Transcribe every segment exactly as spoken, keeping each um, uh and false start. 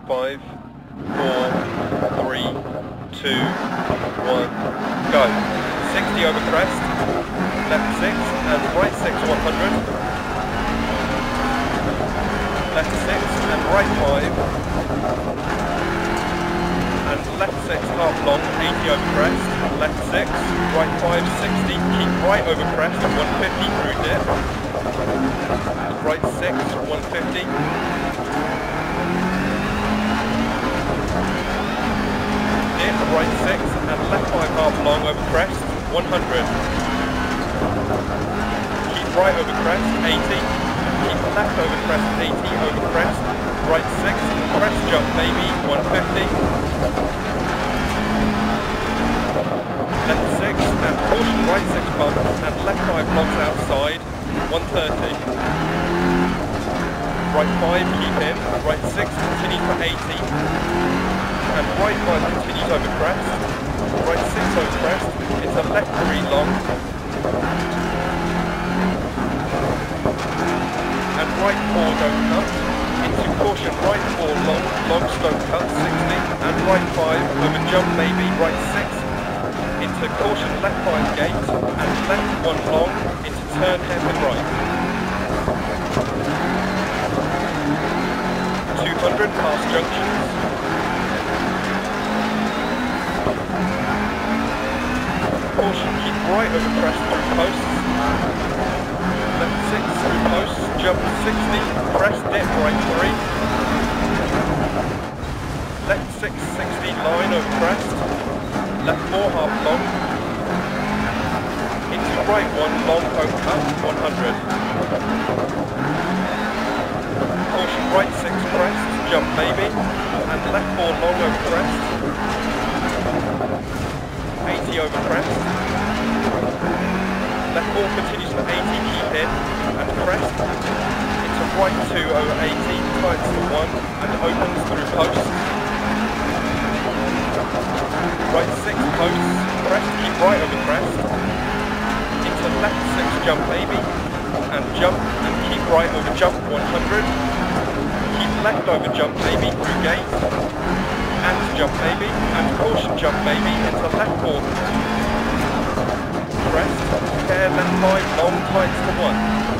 five, four, three, two, one, go. sixty over crest, left six and right six one hundred, left six and right five, and left six half long, eighty over crest, left six, right five, sixty, keep right over crest, one fifty through dip, right six, one fifty, dip, right six, and left five half long over crest, one hundred, keep right over crest, eighty, keep left over crest, eighty over crest, right six, crest jump maybe, one fifty, left six, and caution right six bump, and left five blocks outside, one thirty, right five keep in, right six continues for eighty, and right five continues over crest, right six over crest, it's a left three long, and right four don't cut, into caution right four long, long slow cut, sixty, and right five over jump maybe, right six, into caution left five gate, and left one long, into turn hairpin right. two hundred past junctions. Caution, keep right over crest through posts. Left six through posts, jump sixty, crest dip right three. Left six, sixty, line over crest. Left four half long. Into right one, long poke cut, one hundred. Caution, right six crest, jump maybe. And left four long over crest. eighty over crest. Left four continues for eighty, keep in, and crest. Into right two over eighty, tights to one, and opens through posts. Right six posts, crest, keep right over crest. Into left six jump maybe, and jump, and keep right over jump one hundred. Keep left over jump maybe through gate. And jump maybe, and caution jump maybe, into left four. Crest, pair left five, long tights to one.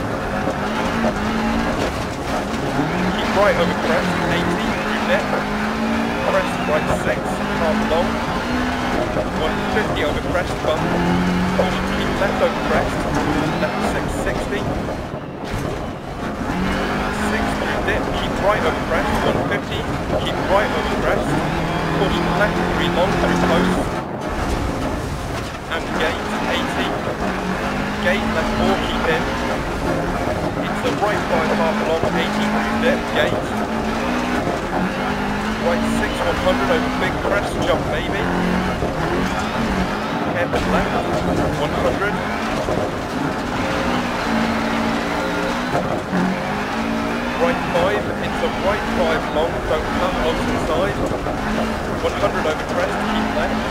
Keep right over crest, eighty, through dip. Crest right six, half long. one fifty over crest bump. Caution keep left over crest, left six, sixty. six through dip, keep right over crest, one fifty. Keep right over crest. Caution left three long through post. And gate, eighty. Gate left four, keep in. It's the right five half long, eighty through dip, gate. Right six, one hundred over big crest, jump maybe. Hairpin left, one hundred. Right five, into right five long, don't cut, logs inside. one hundred over crest, keep left.